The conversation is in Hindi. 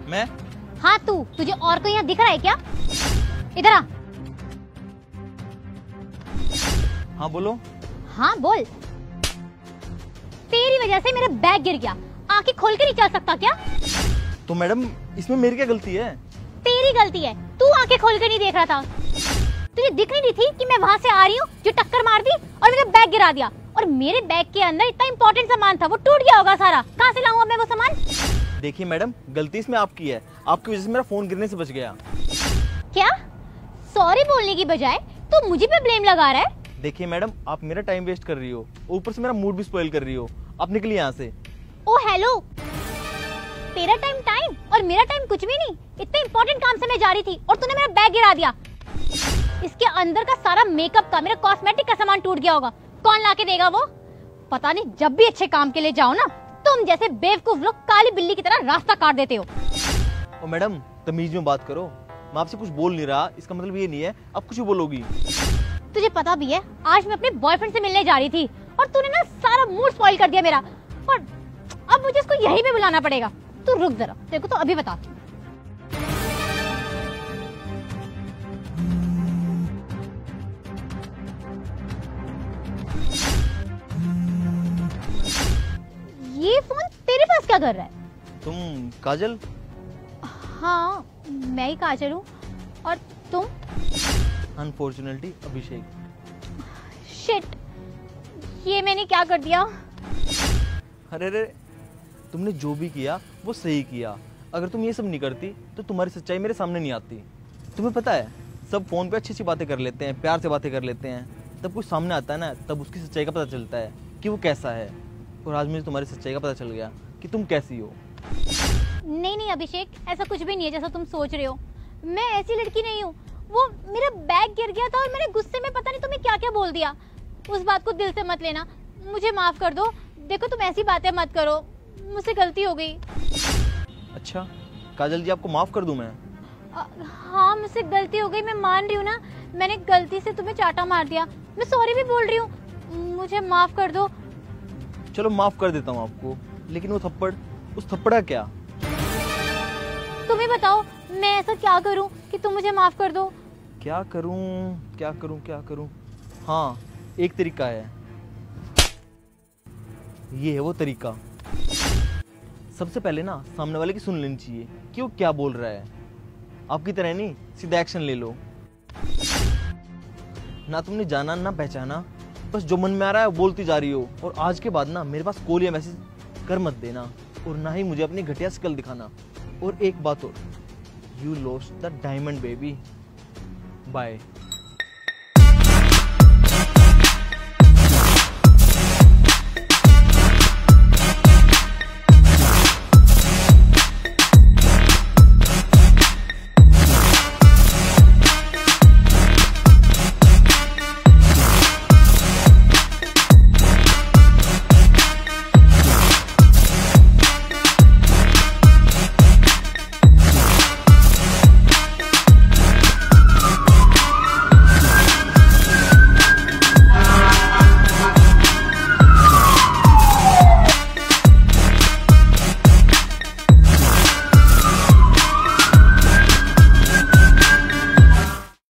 मैं? हाँ तू, तुझे और कोई यहाँ दिख रहा है क्या? इधर आ। हाँ बोलो। हाँ बोल। तेरी वजह से मेरा बैग गिर गया, आंखें खोल के नहीं चल सकता क्या? तो मैडम इसमें मेरी क्या गलती है? तेरी गलती है, तू आंखें खोल के नहीं देख रहा था। तुझे दिख नहीं रही थी कि मैं वहाँ से आ रही हूँ जो टक्कर मार दी और मेरा बैग गिरा दिया। और मेरे बैग के अंदर इतना इंपॉर्टेंट सामान था, वो टूट गया होगा सारा। कहाँ से लाऊंगा मैं वो सामान? देखिए मैडम, गलती इसमें आपकी है, आपकी वजह से मेरा फोन गिरने से बच गया। क्या? सॉरी बोलने की बजाय तू मुझे पे ब्लेम लगा रहा है? देखिए मैडम, आप मेरा टाइम वेस्ट कर रही हो, ऊपर से मेरा मूड भी स्पॉइल कर रही हो। आप निकलिए यहाँ से। ओ हेलो, तेरा टाइम और मेरा टाइम कुछ भी नहीं। इतने इंपॉर्टेंट काम से मैं जा रही थी और तूने मेरा बैग गिरा दिया। इसके अंदर का सारा मेकअप का, मेरा कॉस्मेटिक का सामान टूट गया होगा। कौन लाके देगा वो? पता नहीं, जब भी अच्छे काम के लिए जाओ ना, तुम जैसे बेवकूफ लोग काली बिल्ली की तरह रास्ता काट देते हो। ओ मैडम, तमीज में बात करो। मैं आपसे कुछ बोल नहीं रहा, इसका मतलब ये नहीं है आप कुछ भी बोलोगी। तुझे पता भी है, आज मैं अपने बॉयफ्रेंड से मिलने जा रही थी और तूने ना सारा मूड स्पॉइल कर दिया मेरा। और अब मुझे इसको यहीं पे बुलाना पड़ेगा। तू रुक जरा, तेरे को तो अभी बताती हूँ। ये फोन तेरे पास क्या कर रहा है? तुम काजल? हाँ, मैं ही काजल हूँ। और तुम? अनफॉर्चुनेटली अभिषेक। शिट, ये मैंने क्या कर दिया? अरे तुमने जो भी किया वो सही किया। अगर तुम ये सब नहीं करती तो तुम्हारी सच्चाई मेरे सामने नहीं आती। तुम्हें पता है, सब फोन पे अच्छी अच्छी बातें कर लेते हैं, प्यार से बातें कर लेते हैं, तब कुछ सामने आता है ना, तब उसकी सच्चाई का पता चलता है कि वो कैसा है। और आज मुझे तुम्हारी सच्चाई का पता चल गया कि तुम कैसी हो। नहीं अभिषेक, ऐसा कुछ भी नहीं है जैसा तुम सोच रहे हो। मैं ऐसी लड़की नहीं हूँ। वो मेरा बैग गिर गया था और मैंने गुस्से में पता नहीं तुम्हें क्या क्या बोल दिया। उस बात को दिल से मत लेना, मुझे माफ कर दो। देखो तुम ऐसी बातें मत करो, मुझसे गलती हो गई। अच्छा काजल जी, आपको माफ कर दूं मैं? हाँ, मुझसे गलती हो गई, मैं मान रही हूँ ना। मैंने गलती से तुम्हें चाटा मार दिया, मैं सॉरी भी बोल रही हूँ, मुझे माफ कर दो। चलो माफ कर देता हूँ आपको, लेकिन वो थप्पड़, उस थप्पड़ का क्या? तुम ही बताओ, मैं ऐसा क्या करूं कि तुम मुझे माफ कर दो? क्या करूं क्या करूं क्या करूं? हाँ, एक तरीका है। ये है वो तरीका। सबसे पहले ना सामने वाले की सुन लेनी चाहिए कि वो क्या बोल रहा है। आपकी तरह नहीं, सीधा एक्शन ले लो। ना तुमने जाना ना पहचाना, बस जो मन में आ रहा है वो बोलती जा रही हो। और आज के बाद ना मेरे पास कॉल या मैसेज कर मत देना, और ना ही मुझे अपनी घटिया शक्ल दिखाना। और एक बात और, you lost the diamond baby. Bye.